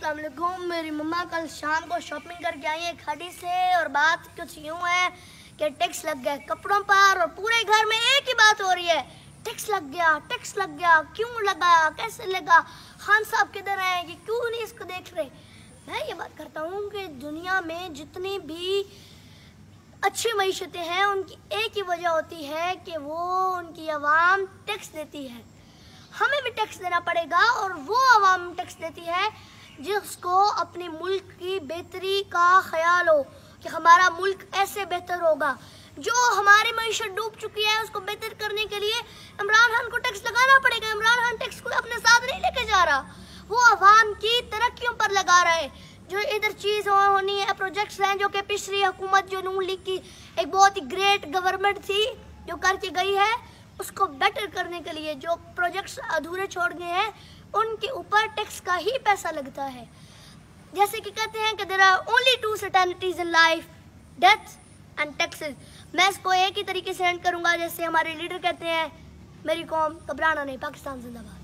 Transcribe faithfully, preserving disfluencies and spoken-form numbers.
अस्सलाम वालेकुम। मेरी मम्मा कल शाम को शॉपिंग करके आई है खाड़ी से और बात कुछ यूँ है कि टैक्स लग गया कपड़ों पर और पूरे घर में एक ही बात हो रही है, टैक्स लग गया टैक्स लग गया। क्यों लगा, कैसे लगा, खान साहब किधर हैं, कि क्यों नहीं इसको देख रहे। मैं ये बात करता हूँ कि दुनिया में जितनी भी अच्छी मईशतें हैं उनकी एक ही वजह होती है कि वो उनकी आवाम टैक्स देती है। हमें भी टैक्स देना पड़ेगा और वो आवाम टैक्स देती है जिसको अपने मुल्क की बेहतरी का ख्याल हो कि हमारा मुल्क ऐसे बेहतर होगा। जो हमारी मईशत डूब चुकी है उसको बेहतर करने के लिए इमरान खान को टैक्स लगाना पड़ेगा। इमरान खान टैक्स को अपने साथ नहीं लेके जा रहा, वो आवाम की तरक्कियों पर लगा रहा है। जो इधर चीज़ होनी है, प्रोजेक्ट्स हैं जो कि पिछली हुकूमत जो नून लीग की एक बहुत ही ग्रेट गवर्नमेंट थी जो करके गई है, उसको बेटर करने के लिए जो प्रोजेक्ट्स अधूरे छोड़ गए हैं उनके ऊपर टैक्स का ही पैसा लगता है। जैसे कि कहते हैं कि there are only two certainties in life, death and taxes. मैं इसको एक ही तरीके से एंड करूंगा जैसे हमारे लीडर कहते हैं, मेरी कौम घबराना नहीं, पाकिस्तान जिंदाबाद।